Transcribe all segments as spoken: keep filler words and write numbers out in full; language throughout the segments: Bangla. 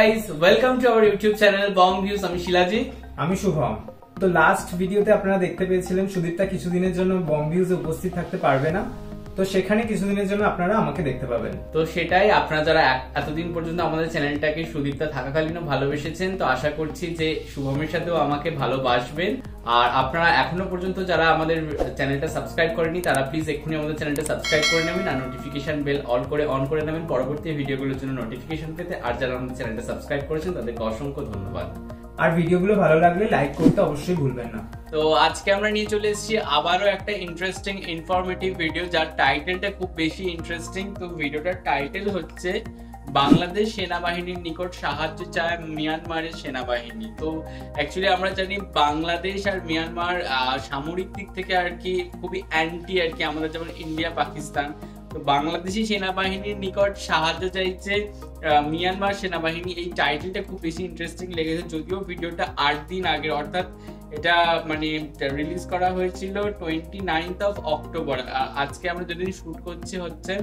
guys, welcome to our YouTube channel Bong Views. আমি শিলাজি, আমি শুভম। তো লাস্ট ভিডিওতে আপনারা দেখতে পেয়েছিলেন সুদীপ্তা কিছুদিনের জন্য বং ভিউজে উপস্থিত থাকতে পারবে না, তো সেখানে কিছুদিনের জন্য আপনারা আমাকে দেখতে পাবেন। তো সেটাই, আপনারা যারা এতদিন পর্যন্ত আমাদের চ্যানেলটাকে সুদীপ্তা থাকাকালীনও ভালোবেসেছেন, তো আশা করছি যে শুভমের সাথেও আমাকে ভালোবাসবেন। আর আপনারা এখনো পর্যন্ত যারা আমাদের চ্যানেলটা সাবস্ক্রাইব করেনি তারা প্লিজ এক্ষুনি আমাদের চ্যানেলটা সাবস্ক্রাইব করে নেবেন আর নোটিফিকেশন বেল অল করে অন করে নেবেন পরবর্তী ভিডিওগুলোর জন্য নোটিফিকেশন পেতে। আর যারা আমাদের চ্যানেলটা সাবস্ক্রাইব করেছেন তাদেরকে অসংখ্য ধন্যবাদ। আর ভিডিওগুলো ভালো লাগলে লাইক করতে অবশ্যই ভুলবেন না। তো আজকে আমরা নিয়ে চলে এসেছি আবারও একটা ইন্টারেস্টিং ইনফরমেটিভ ভিডিও, যার টাইটেলটা খুব বেশি ইন্টারেস্টিং। তো ভিডিওটার টাইটেল হচ্ছে বাংলাদেশ সেনাবাহিনীর নিকট সাহায্য চায় মিয়ানমারের সেনাবাহিনী। তো অ্যাকচুয়ালি আমরা জানি বাংলাদেশ আর মিয়ানমার সামরিক দিক থেকে আর কি খুবই অ্যান্টি আর কি, আমাদের যেমন ইন্ডিয়া পাকিস্তান। তো বাংলাদেশি সেনাবাহিনীর নিকট সাহায্য চাইছে মিয়ানমার সেনাবাহিনী। এই টাইটেলটা খুব বেশি ইন্টারেস্টিং লেগেছে, যদিও ভিডিওটা আট দিন আগের, অর্থাৎ এটা মানে রিলিজ করা হয়েছিল টোয়েন্টি নাইনথ অফ অক্টোবর। আজকে আমরা যেদিন শুট করছি হচ্ছে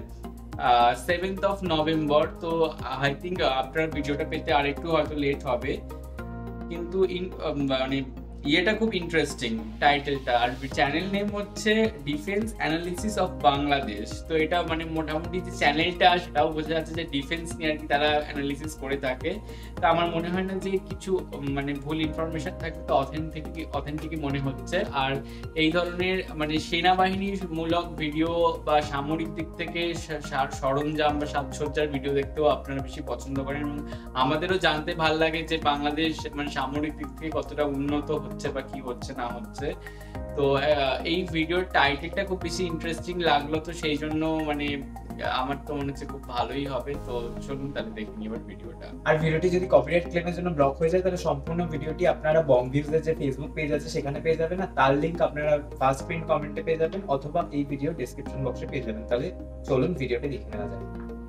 সেভেন্থ অফ নভেম্বর। তো আই থিঙ্ক আপনার ভিডিওটা পেতে আর একটু হয়তো লেট হবে, কিন্তু মানে ইয়েটা খুব ইন্টারেস্টিং টাইটেলটা। আর চ্যানেল নেম হচ্ছে ডিফেন্স অ্যানালিসিস অফ বাংলাদেশ। তো এটা মানে মোটামুটি যে চ্যানেলটা সেটাও বোঝা যাচ্ছে যে ডিফেন্স নিয়ে আর কি তারা অ্যানালিসিস করে থাকে। তো আমার মনে হয় না যে কিছু মানে ভুল ইনফরমেশন থাকবে, তো অথেন্টিক অথেন্টিকই মনে হচ্ছে। আর এই ধরনের মানে সেনাবাহিনীর মূলক ভিডিও বা সামরিক দিক থেকে সরঞ্জাম বা সাজসজ্জার ভিডিও দেখতেও আপনারা বেশি পছন্দ করেন, এবং আমাদেরও জানতে ভালো লাগে যে বাংলাদেশ মানে সামরিক দিক থেকে কতটা উন্নত হচ্ছে বা কি হচ্ছে না হচ্ছে। তো এই ভিডিওর টাইটেলটা খুব বেশি ইন্টারেস্টিং লাগলো, তো সেই জন্য মানে আমার তো মনে হচ্ছে খুব ভালোই হবে। তো চলুন তাহলে দেখে নিই এবার ভিডিওটা। আর ভিডিওটি যদি কপিরাইট ক্লেমের জন্য ব্লক হয়ে যায় তাহলে সম্পূর্ণ ভিডিওটি আপনারা বং ভিউজের যে ফেসবুক পেজ আছে সেখানে পেয়ে যাবেন, আর তার লিংক আপনারা ফার্স্ট পিন কমেন্টে পেয়ে যাবেন অথবা এই ভিডিও ডেসক্রিপশন বক্সে পেয়ে যাবেন। তাহলে চলুন ভিডিওটি দেখে নেওয়া যাক।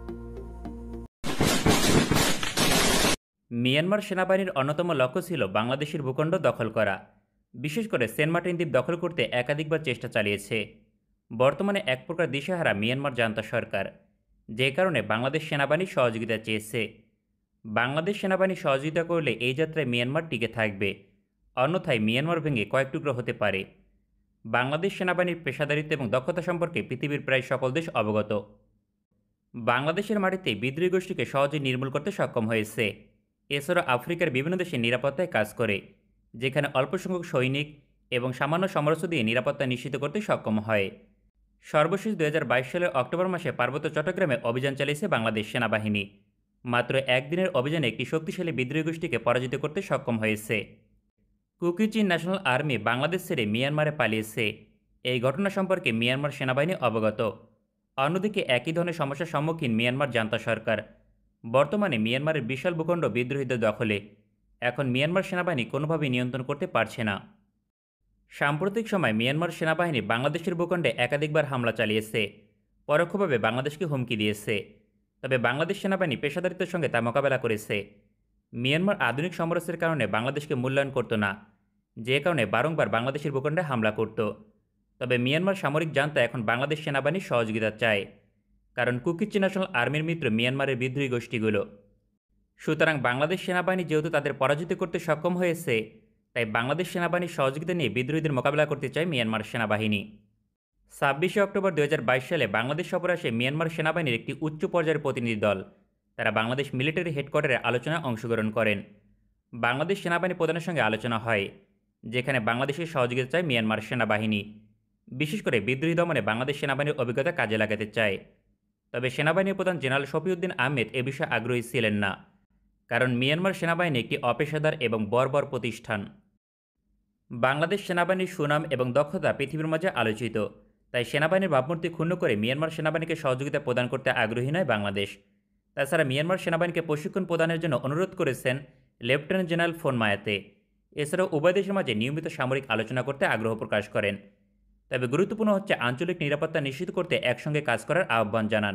মিয়ানমার সেনাবাহিনীর অন্যতম লক্ষ্য ছিল বাংলাদেশের ভূখণ্ড দখল করা, বিশেষ করে সেন্ট মার্টিন দ্বীপ দখল করতে একাধিকবার চেষ্টা চালিয়েছে। বর্তমানে এক প্রকার দিশেহারা মিয়ানমার জান্তা সরকার, যে কারণে বাংলাদেশ সেনাবাহিনী সহযোগিতা চেয়েছে। বাংলাদেশ সেনাবাহিনী সহযোগিতা করলে এই যাত্রায় মিয়ানমার টিকে থাকবে, অন্যথায় মিয়ানমার ভেঙে কয়েক টুকরো হতে পারে। বাংলাদেশ সেনাবাহিনীর পেশাদারিত্ব এবং দক্ষতা সম্পর্কে পৃথিবীর প্রায় সকল দেশ অবগত। বাংলাদেশের মাটিতে বিদ্রোহী গোষ্ঠীকে সহজে নির্মূল করতে সক্ষম হয়েছে। এছাড়া আফ্রিকার বিভিন্ন দেশে নিরাপত্তায় কাজ করে, যেখানে অল্প সংখ্যক সৈনিক এবং সামান্য সমরাস্ত্র দিয়ে নিরাপত্তা নিশ্চিত করতে সক্ষম হয়। সর্বশেষ দুই হাজার বাইশ সালের অক্টোবর মাসে পার্বত্য চট্টগ্রামে অভিযান চালিয়েছে বাংলাদেশ সেনাবাহিনী। মাত্র একদিনের অভিযানে একটি শক্তিশালী বিদ্রোহী গোষ্ঠীকে পরাজিত করতে সক্ষম হয়েছে। কুকিচিন ন্যাশনাল আর্মি বাংলাদেশ ছেড়ে মিয়ানমারে পালিয়েছে। এই ঘটনা সম্পর্কে মিয়ানমার সেনাবাহিনী অবগত। অন্যদিকে একই ধরনের সমস্যার সম্মুখীন মিয়ানমার জান্তা সরকার। বর্তমানে মিয়ানমারের বিশাল ভূখণ্ড বিদ্রোহীদের দখলে। এখন মিয়ানমার সেনাবাহিনী কোনোভাবেই নিয়ন্ত্রণ করতে পারছে না। সাম্প্রতিক সময় মিয়ানমার সেনাবাহিনী বাংলাদেশের ভূখণ্ডে একাধিকবার হামলা চালিয়েছে, পরোক্ষভাবে বাংলাদেশকে হুমকি দিয়েছে। তবে বাংলাদেশ সেনাবাহিনী পেশাদারিত্বের সঙ্গে তা মোকাবেলা করেছে। মিয়ানমার আধুনিক সমরাস্ত্রের কারণে বাংলাদেশকে মূল্যায়ন করত না, যে কারণে বারংবার বাংলাদেশের ভূখণ্ডে হামলা করত। তবে মিয়ানমার সামরিক জান্তা এখন বাংলাদেশ সেনাবাহিনীর সহযোগিতা চায়, কারণ কুকিচিন ন্যাশনাল আর্মির মিত্র মিয়ানমারের বিদ্রোহী গোষ্ঠীগুলো। সুতরাং বাংলাদেশ সেনাবাহিনী যেহেতু তাদের পরাজিত করতে সক্ষম হয়েছে, তাই বাংলাদেশ সেনাবাহিনীর সহযোগিতা নিয়ে বিদ্রোহীদের মোকাবেলা করতে চায় মিয়ানমার সেনাবাহিনী। ছাব্বিশে অক্টোবর দুই হাজার বাইশ সালে বাংলাদেশ সফরে আসে মিয়ানমার সেনাবাহিনীর একটি উচ্চ পর্যায়ের প্রতিনিধি দল। তারা বাংলাদেশ মিলিটারি হেডকোয়ার্টারে আলোচনায় অংশগ্রহণ করেন। বাংলাদেশ সেনাবাহিনী প্রধানের সঙ্গে আলোচনা হয়, যেখানে বাংলাদেশের সহযোগিতা চায় মিয়ানমার সেনাবাহিনী। বিশেষ করে বিদ্রোহী দমনে বাংলাদেশ সেনাবাহিনীর অভিজ্ঞতা কাজে লাগাতে চায়। তবে সেনাবাহিনীর প্রধান জেনারেল শফিউদ্দিন আহমেদ এ বিষয়ে আগ্রহী ছিলেন না, কারণ মিয়ানমার সেনাবাহিনী একটি অপেশাদার এবং বর্বর প্রতিষ্ঠান। বাংলাদেশ সেনাবাহিনীর সুনাম এবং দক্ষতা পৃথিবীর মাঝে আলোচিত, তাই সেনাবাহিনীর ভাবমূর্তি ক্ষুণ্ণ করে মিয়ানমার সেনাবাহিনীকে সহযোগিতা প্রদান করতে আগ্রহী নয় বাংলাদেশ। তাছাড়া মিয়ানমার সেনাবাহিনীকে প্রশিক্ষণ প্রদানের জন্য অনুরোধ করেছেন লেফটেন্যান্ট জেনারেল ফোন মায়াতে। এছাড়াও উভয় দেশের মাঝে নিয়মিত সামরিক আলোচনা করতে আগ্রহ প্রকাশ করেন। তবে গুরুত্বপূর্ণ হচ্ছে আঞ্চলিক নিরাপত্তা নিশ্চিত করতে একসঙ্গে কাজ করার আহ্বান জানান।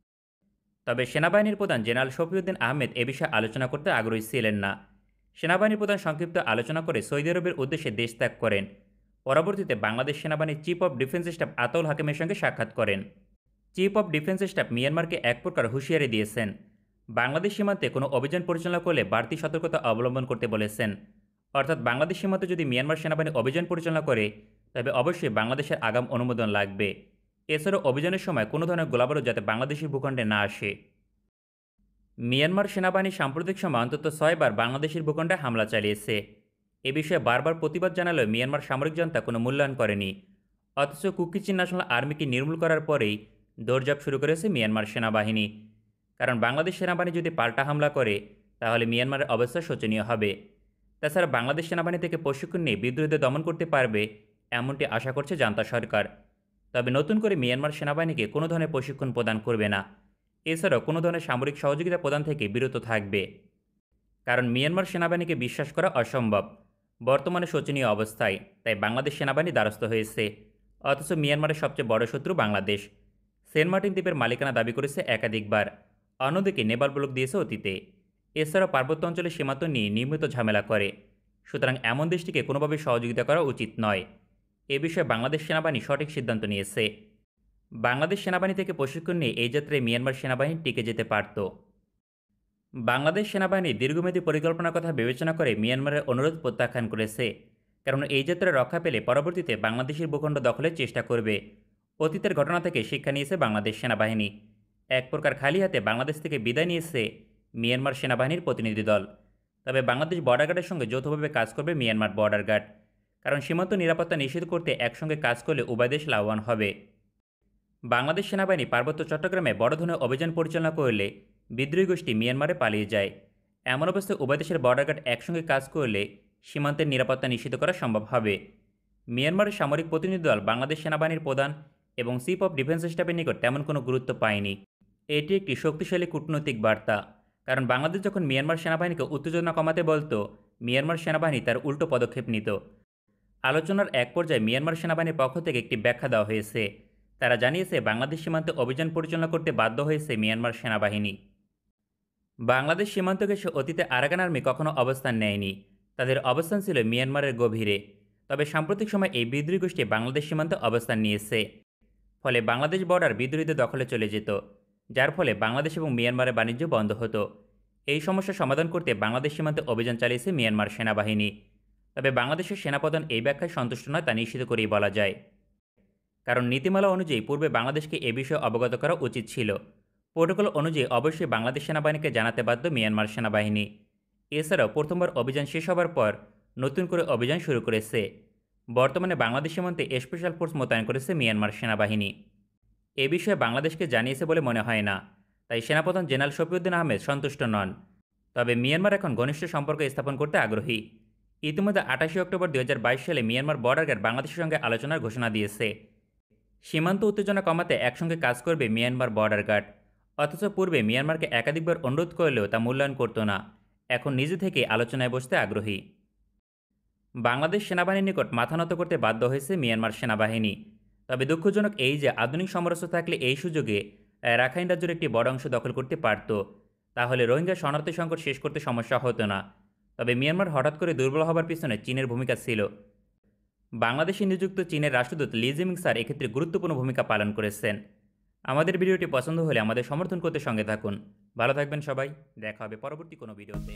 তবে সেনাবাহিনীর প্রধান জেনারেল শফিউদ্দিন আহমেদ এ বিষয়ে আলোচনা করতে আগ্রহী ছিলেন না। সেনাবাহিনীর প্রধান সংক্ষিপ্ত আলোচনা করে সৌদি আরবের উদ্দেশ্যে দেশ ত্যাগ করেন। পরবর্তীতে বাংলাদেশ সেনাবাহিনীর chief of defence staff Ataul হাকিমের সঙ্গে সাক্ষাৎ করেন। চিফ অব ডিফেন্স স্টাফ মিয়ানমারকে এক প্রকার হুঁশিয়ারি দিয়েছেন, বাংলাদেশ সীমান্তে কোনো অভিযান পরিচালনা করলে বাড়তি সতর্কতা অবলম্বন করতে বলেছেন। অর্থাৎ বাংলাদেশ সীমান্তে যদি মিয়ানমার সেনাবাহিনী অভিযান পরিচালনা করে তবে অবশ্যই বাংলাদেশের আগাম অনুমোদন লাগবে। এছাড়াও অভিযানের সময় কোনো ধরনের গোলাবারুদ যাতে বাংলাদেশি ভূখণ্ডে না আসে। মিয়ানমার সেনাবাহিনী সাম্প্রতিক সময় অন্তত ছয়বার বাংলাদেশের ভূখণ্ডে হামলা চালিয়েছে। এ বিষয়ে বারবার প্রতিবাদ জানালেও মিয়ানমার সামরিক জনতা কোনো মূল্যায়ন করেনি। অথচ কুকিচিন ন্যাশনাল আর্মিকে নির্মূল করার পরেই দৌড়ঝাঁপ শুরু করেছে মিয়ানমার সেনাবাহিনী। কারণ বাংলাদেশ সেনাবাহিনী যদি পাল্টা হামলা করে তাহলে মিয়ানমারের অবস্থা শোচনীয় হবে। তাছাড়া বাংলাদেশ সেনাবাহিনী থেকে প্রশিক্ষণ নিয়ে বিদ্রোহীদের দমন করতে পারবে এমনটি আশা করছে জান্তা সরকার। তবে নতুন করে মিয়ানমার সেনাবাহিনীকে কোনো ধরনের প্রশিক্ষণ প্রদান করবে না। এছাড়াও কোনো ধরনের সামরিক সহযোগিতা প্রদান থেকে বিরত থাকবে। কারণ মিয়ানমার সেনাবাহিনীকে বিশ্বাস করা অসম্ভব। বর্তমানে শোচনীয় অবস্থায়, তাই বাংলাদেশ সেনাবাহিনী দ্বারস্থ হয়েছে। অথচ মিয়ানমারের সবচেয়ে বড় শত্রু বাংলাদেশ। সেন্ট মার্টিন দ্বীপের মালিকানা দাবি করেছে একাধিকবার, অন্যদিকে নেপাল ব্লক দিয়েছে অতীতে। এছাড়াও পার্বত্য অঞ্চলের সীমান্ত নিয়ে নিয়মিত ঝামেলা করে। সুতরাং এমন দেশটিকে কোনোভাবে সহযোগিতা করা উচিত নয়। এ বিষয়ে বাংলাদেশ সেনাবাহিনী সঠিক সিদ্ধান্ত নিয়েছে। বাংলাদেশ সেনাবাহিনী থেকে প্রশিক্ষণ নিয়ে এই যাত্রায় মিয়ানমার সেনাবাহিনী টিকে যেতে পারত। বাংলাদেশ সেনাবাহিনী দীর্ঘমেয়াদী পরিকল্পনার কথা বিবেচনা করে মিয়ানমারের অনুরোধ প্রত্যাখ্যান করেছে। কারণ এই যাত্রায় রক্ষা পেলে পরবর্তীতে বাংলাদেশের ভূখণ্ড দখলের চেষ্টা করবে। অতীতের ঘটনা থেকে শিক্ষা নিয়েছে বাংলাদেশ সেনাবাহিনী। এক প্রকার খালি হাতে বাংলাদেশ থেকে বিদায় নিয়েছে মিয়ানমার সেনাবাহিনীর প্রতিনিধি দল। তবে বাংলাদেশ বর্ডার গার্ডের সঙ্গে যৌথভাবে কাজ করবে মিয়ানমার বর্ডার গার্ড। কারণ সীমান্ত নিরাপত্তা নিশ্চিত করতে একসঙ্গে কাজ করলে উভয় দেশ লাভবান হবে। বাংলাদেশ সেনাবাহিনী পার্বত্য চট্টগ্রামে বড় ধরনের অভিযান পরিচালনা করলে বিদ্রোহী গোষ্ঠী মিয়ানমারে পালিয়ে যায়। এমন অবস্থায় উভয় দেশের বর্ডার গার্ড একসঙ্গে কাজ করলে সীমান্তের নিরাপত্তা নিশ্চিত করা সম্ভব হবে। মিয়ানমারের সামরিক প্রতিনিধি দল বাংলাদেশ সেনাবাহিনীর প্রধান এবং চিফ অব ডিফেন্স স্টাফের নিকট তেমন কোনো গুরুত্ব পায়নি। এটি একটি শক্তিশালী কূটনৈতিক বার্তা। কারণ বাংলাদেশ যখন মিয়ানমার সেনাবাহিনীকে উত্তেজনা কমাতে বলতো, মিয়ানমার সেনাবাহিনী তার উল্টো পদক্ষেপ নিত। আলোচনার এক পর্যায়ে মিয়ানমার সেনাবাহিনীর পক্ষ থেকে একটি ব্যাখ্যা দেওয়া হয়েছে। তারা জানিয়েছে বাংলাদেশ সীমান্তে অভিযান পরিচালনা করতে বাধ্য হয়েছে মিয়ানমার সেনাবাহিনী। বাংলাদেশ সীমান্ত ঘেঁষে অতীতে আরাকান আর্মি কখনো অবস্থান নেয়নি। তাদের অবস্থান ছিল মিয়ানমারের গভীরে। তবে সাম্প্রতিক সময় এই বিদ্রোহী গোষ্ঠী বাংলাদেশ সীমান্তে অবস্থান নিয়েছে। ফলে বাংলাদেশ বর্ডার বিদ্রোহীদের দখলে চলে যেত, যার ফলে বাংলাদেশ এবং মিয়ানমারের বাণিজ্য বন্ধ হতো। এই সমস্যা সমাধান করতে বাংলাদেশ সীমান্তে অভিযান চালিয়েছে মিয়ানমার সেনাবাহিনী। তবে বাংলাদেশের সেনাপ্রধান এই ব্যাখ্যায় সন্তুষ্ট নয় তা নিশ্চিত করেই বলা যায়। কারণ নীতিমালা অনুযায়ী পূর্বে বাংলাদেশকে এ বিষয়ে অবগত করা উচিত ছিল। প্রোটোকল অনুযায়ী অবশ্যই বাংলাদেশ সেনাবাহিনীকে জানাতে বাধ্য মিয়ানমার সেনাবাহিনী। এছাড়াও প্রথমবার অভিযান শেষ হবার পর নতুন করে অভিযান শুরু করেছে। বর্তমানে বাংলাদেশ সীমান্তে স্পেশাল ফোর্স মোতায়েন করেছে মিয়ানমার সেনাবাহিনী। এ বিষয়ে বাংলাদেশকে জানিয়েছে বলে মনে হয় না। তাই সেনাপ্রধান জেনারেল শফিউদ্দিন আহমেদ সন্তুষ্ট নন। তবে মিয়ানমার এখন ঘনিষ্ঠ সম্পর্ক স্থাপন করতে আগ্রহী। ইতিমধ্যে আঠাশে অক্টোবর দুই হাজার বাইশ সালে মিয়ানমার বর্ডার গার্ড বাংলাদেশের সঙ্গে আলোচনার ঘোষণা দিয়েছে। সীমান্ত উত্তেজনা কমাতে একসঙ্গে কাজ করবে মিয়ানমার বর্ডার গার্ড। অথচ পূর্বে মিয়ানমারকে একাধিকবার অনুরোধ করলেও তা মূল্যায়ন করত না। এখন নিজে থেকে আলোচনায় বসতে আগ্রহী। বাংলাদেশ সেনাবাহিনীর নিকট মাথা নত করতে বাধ্য হয়েছে মিয়ানমার সেনাবাহিনী। তবে দুঃখজনক এই যে আধুনিক সমরাস্ত্র থাকলে এই সুযোগে রাখাইন রাজ্যের একটি বড় অংশ দখল করতে পারত। তাহলে রোহিঙ্গা শরণার্থী সংকট শেষ করতে সমস্যা হতো না। তবে মিয়ানমার হঠাৎ করে দুর্বল হবার পিছনে চীনের ভূমিকা ছিল। বাংলাদেশে নিযুক্ত চীনের রাষ্ট্রদূত লি জিমিং স্যার এক্ষেত্রে গুরুত্বপূর্ণ ভূমিকা পালন করেছেন। আমাদের ভিডিওটি পছন্দ হলে আমাদের সমর্থন করতে সঙ্গে থাকুন। ভালো থাকবেন সবাই, দেখা হবে পরবর্তী কোনো ভিডিওতে।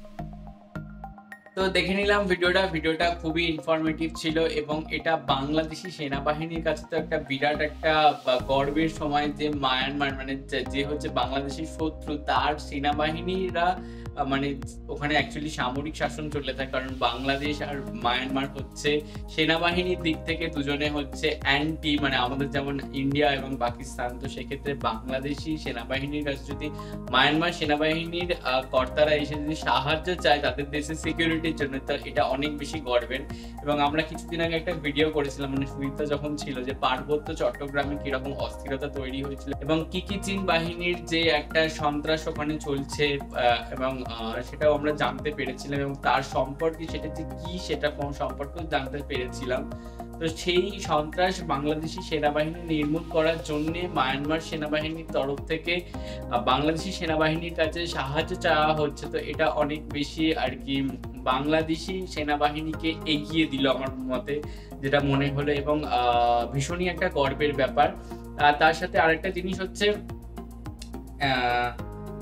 তো দেখে নিলাম ভিডিওটা ভিডিওটা খুবই ইনফরমেটিভ ছিল এবং এটা বাংলাদেশি সেনাবাহিনীর কাছে তো একটা বিরাট একটা গর্বের সময় যে মায়ানমার মানে যে হচ্ছে বাংলাদেশের শত্রু তার সেনাবাহিনীরা মানে ওখানে অ্যাকচুয়ালি সামরিক শাসন চলে থাকে। কারণ বাংলাদেশ আর মায়ানমার হচ্ছে সেনাবাহিনীর দিক থেকে দুজনে হচ্ছে অ্যান্টি, মানে আমাদের যেমন ইন্ডিয়া এবং পাকিস্তান। তো সেক্ষেত্রে বাংলাদেশি সেনাবাহিনীর কাছে যদি মায়ানমার সেনাবাহিনীর কর্তারা এসে যদি সাহায্য চায় তাদের দেশের সিকিউরিটির জন্য, তো এটা অনেক বেশি গর্বের। এবং আমরা কিছুদিন আগে একটা ভিডিও করেছিলাম, মানে সুদীপ্তা যখন ছিল, যে পার্বত্য চট্টগ্রামে কিরকম অস্থিরতা তৈরি হয়েছিল এবং কি কি চীন বাহিনীর যে একটা সন্ত্রাস ওখানে চলছে এবং সেটাও আমরা জানতে পেরেছিলাম এবং তার সম্পর্কে সেটা যে কি সেটা কোন সম্পর্কে জানতে পেরেছিলাম। তো সেই সন্ত্রাস বাংলাদেশি সেনাবাহিনী নির্মূল করার জন্য মায়ানমার সেনাবাহিনীর তরফ থেকে বাংলাদেশি সেনাবাহিনীর কাছে সাহায্য চাওয়া হচ্ছে। তো এটা অনেক বেশি আর কি বাংলাদেশি সেনাবাহিনীকে এগিয়ে দিল আমার মতে, যেটা মনে হলো, এবং ভীষণই একটা গর্বের ব্যাপার। তার সাথে আরেকটা জিনিস হচ্ছে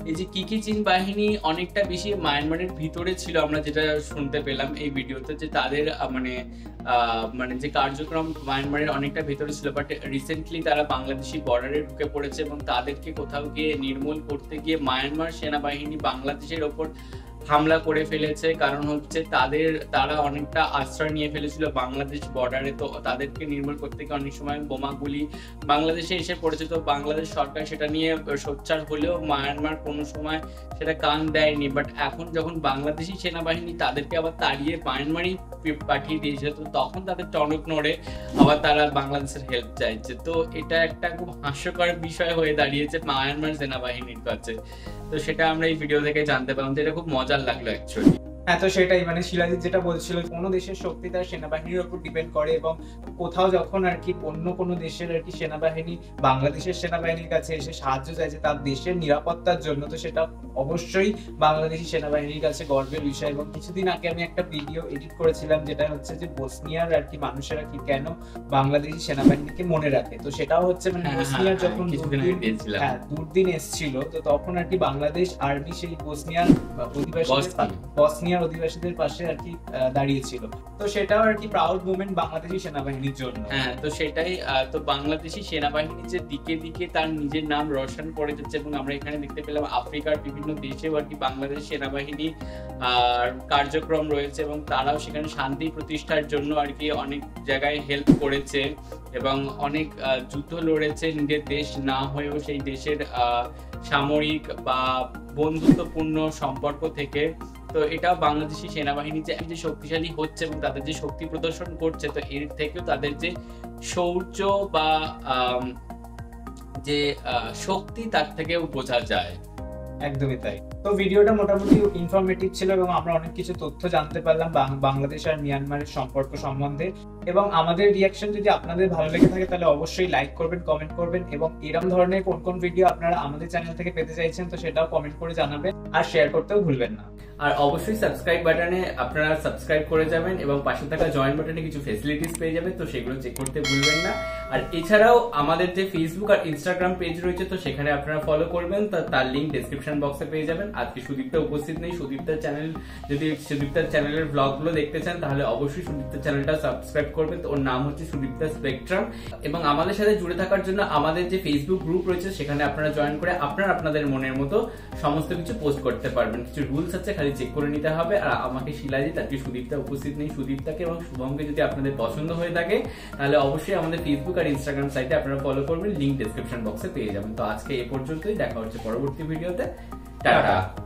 এই যে কিকি চিন বাহিনী অনেকটা বেশি মায়ানমারের ভিতরে ছিল, আমরা যেটা শুনতে পেলাম এই ভিডিওতে, যে তাদের মানে মানে যে কার্যক্রম মায়ানমারের অনেকটা ভিতরে ছিল, বাট রিসেন্টলি তারা বাংলাদেশি বর্ডারে ঢুকে পড়েছে এবং তাদেরকে কোথাও গিয়ে নির্মূল করতে গিয়ে মায়ানমার সেনাবাহিনী বাংলাদেশের ওপর হামলা করে ফেলেছে। কারণ হচ্ছে তাদের তারা অনেকটা আশ্রয় নিয়ে ফেলেছিল বাংলাদেশ বর্ডারে, তো তাদেরকে নির্মূল করতে গিয়ে অনেক সময় বোমাগুলি বাংলাদেশে এসে পড়েছে। তো বাংলাদেশ সরকার সেটা নিয়ে সোচ্চার হলেও মায়ানমার কোনো সময় সেটা কান দেয়নি। বাট এখন যখন বাংলাদেশি সেনাবাহিনী তাদেরকে আবার তাড়িয়ে মায়ানমারই পাঠিয়ে দিয়েছে, তো তখন তাদের টনক নড়ে আবার তারা বাংলাদেশের হেল্প চাইছে। তো এটা একটা খুব হাস্যকর বিষয় হয়ে দাঁড়িয়েছে মায়ানমার সেনাবাহিনীর কাছে। তো সেটা আমরা এই ভিডিও থেকে জানতে পারলাম, যেটা খুব মজার লাগলো অ্যাকচুয়ালি। হ্যাঁ, তো সেটাই মানে শিলাজিৎ যেটা বলছিল, কোনো দেশের শক্তি তার সেনাবাহিনীর উপর ডিপেন্ড করে, এবং কোথাও যখন আর কি অন্য কোনো দেশের আর কি সেনাবাহিনী বাংলাদেশের সেনাবাহিনীর কাছে এসে সাহায্য চাইছে তার দেশের নিরাপত্তার জন্য, তো সেটা অবশ্যই বাংলাদেশি সেনাবাহিনীর কাছে গর্বের বিষয়। এবং কিছুদিন আগে আমি একটা ভিডিও এডিট করেছিলাম যেটা হচ্ছে যে বসনিয়ার আর কি মানুষেরা কি কেন বাংলাদেশি সেনাবাহিনীকে মনে রাখে। তো সেটাও হচ্ছে মানে বসনিয়ার যখন হ্যাঁ দুর্দিন এসেছিল, তো তখন আর কি বাংলাদেশ আর্মি সেই বসনিয়ার অধিবাসী বসনিয়ার অধিবাসীদের পাশে আর কি দাঁড়িয়েছিল। তো সেটাও আর কি প্রাউড মোমেন্ট বাংলাদেশি সেনাবাহিনীর জন্য। হ্যাঁ, তো সেটাই। তো বাংলাদেশি সেনাবাহিনী যে দিকে দিকে তার নিজের নাম রোশন করে যাচ্ছে, এবং আমরা এখানে দেখতে পেলাম আফ্রিকার বিভিন্ন দেশেও আর কি বাংলাদেশ সেনাবাহিনী আর কার্যক্রম রয়েছে, এবং তারাও সেখানে শান্তি প্রতিষ্ঠার জন্য আর কি অনেক জায়গায় হেল্প করেছে এবং অনেক যুদ্ধ লড়েছে নিজের দেশ না হয়েও সেই দেশের সামরিক বা বন্ধুত্বপূর্ণ সম্পর্ক থেকে। তো এটাও বাংলাদেশি সেনাবাহিনী যে শক্তিশালী হচ্ছে এবং তাদের যে শক্তি প্রদর্শন করছে, তো এর থেকেও তাদের যে শৌর্য বা যে শক্তি তার থেকেও বোঝা যায়। একদমই তাই। তো ভিডিওটা মোটামুটি ইনফরমেটিভ ছিল এবং আমরা অনেক কিছু তথ্য জানতে পারলাম বাংলাদেশ আর মিয়ানমারের সম্পর্ক সম্বন্ধে। এবং আমাদের রিয়াকশন যদি আপনাদের ভালো লেগে থাকে তাহলে অবশ্যই লাইক করবেন, কমেন্ট করবেন, এবং এরকম ধরনের কোন কোন ভিডিও আপনারা আমাদের চ্যানেল থেকে পেতে চাইছেন তো সেটাও কমেন্ট করে জানাবেন, আর শেয়ার করতেও ভুলবেন না। আর অবশ্যই সাবস্ক্রাইব বাটনে আপনারা সাবস্ক্রাইব করে যাবেন এবং পাশে থাকা জয়েন বাটনে কিছু ফ্যাসিলিটিস পেয়ে যাবেন, তো সেগুলো চেক করতে ভুলবেন না। আর এছাড়াও আমাদের যে ফেসবুক আর ইনস্টাগ্রাম পেজ রয়েছে, তো সেখানে আপনারা ফলো করবেন, তার লিংক ডেসক্রিপশন বক্সে পেয়ে যাবেন। আজকে সুদীপ্তা উপস্থিত নেই। সুদীপ্তার চ্যানেল যদি সুদীপ্তার চ্যানেলের ব্লগগুলো দেখতে চান তাহলে অবশ্যই সুদীপ্তার চ্যানেলটা সাবস্ক্রাইব করবেন। তো ওর নাম হচ্ছে সুদীপ্তা স্পেকট্রাম। এবং আমাদের সাথে জুড়ে থাকার জন্য আমাদের যে ফেসবুক গ্রুপ রয়েছে সেখানে আপনারা জয়েন করে আপনারা আপনাদের মনের মতো সমস্ত কিছু পোস্ট করতে পারবেন। কিছু রুলস আছে, খালি চেক করে নিতে হবে। আর আমাকে শিলাজিৎ, আজকে সুদীপ্তা উপস্থিত নেই, সুদীপ্তাকে এবং শুভমকে যদি আপনাদের পছন্দ হয়ে থাকে তাহলে অবশ্যই আমাদের ফেসবুক আর ইনস্টাগ্রাম সাইটে আপনারা ফলো করবেন, লিংক ডেসক্রিপশন বক্সে পেয়ে যাবেন। তো আজকে এ পর্যন্তই, দেখা হচ্ছে পরবর্তী ভিডিওতে। টাটা।